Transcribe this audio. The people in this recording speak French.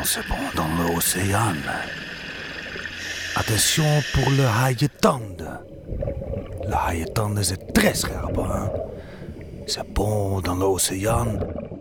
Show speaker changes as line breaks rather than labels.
c'est bon dans l'océan. Attention pour le haïtande. Le haïtande, c'est très scherp, hein. C'est bon dans l'océan.